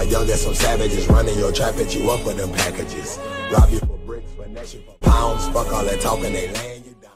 my youngest, some savages running your trap, at you up with them packages. Rob you for bricks, finesse you for pounds. Fuck all that talking, they laying you down.